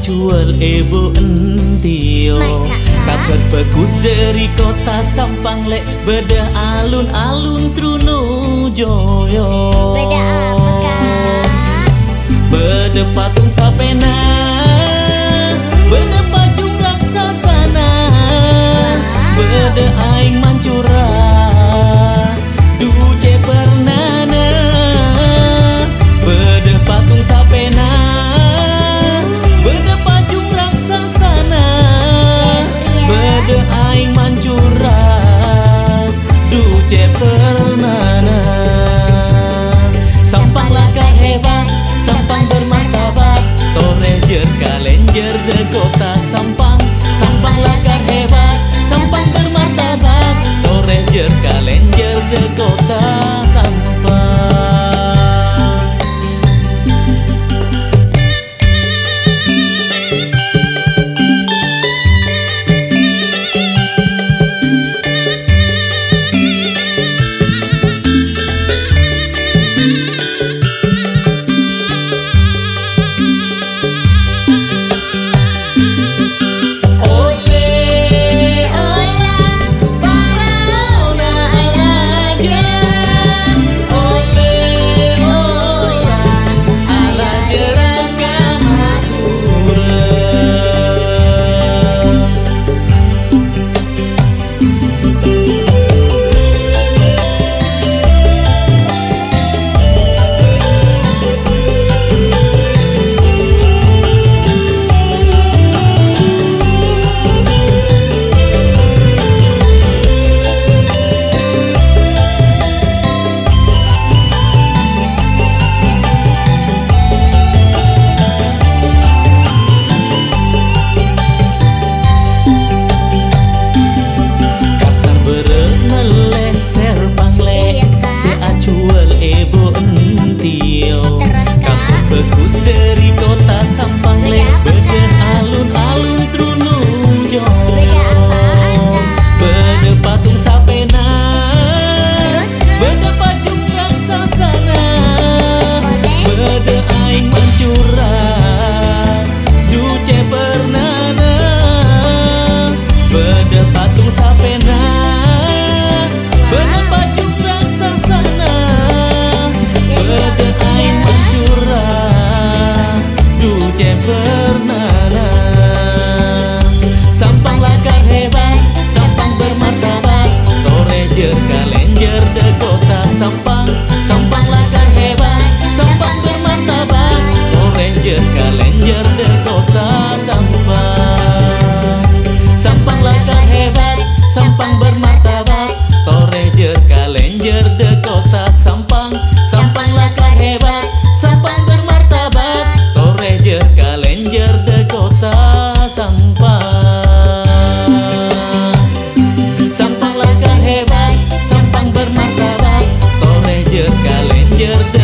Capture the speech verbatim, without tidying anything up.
acual ibu entio. Kabar bagus dari kota Sampang lek beda alun-alun Trunojoyo. Beda apa kak? Beda patung sapena, beda pajung raksasana, beda aing mancura, duce pernana. Beda patung sapena, beda pajung raksasana, beda aing mancura, duce pernana. Sampang lakar hebat, Sampang bermartabat, torejer kalenjer de kota Sampang. Sampang lakar hebat, Sampang bermartabat, torejer kalenjer de kota Sampang. Bagus dari kota Sampang lek beda alun-alun Trunojoyo. Beda patung sapena, beda pajung raksasana, beda aing mancura, duce pernana. Beda patung sapena, beda pajung raksasana, beda aing mancura, duce pernana. Sampang lakar hebat, Sampang bermartabat, torejer kalenjer de kota Sampang. Sampang lakar hebat, Sampang bermartabat, torejer kalenjer de kota Sampang. Sampang lakar hebat, Sampang bermartabat, torejer kalenjer de kota Sampang. Sampang lakar hebat, Sampang bermartabat, torejer kalenjer de kota Sampang. Sampang lakar hebat, Sampang bermartabat, torejer kalenjer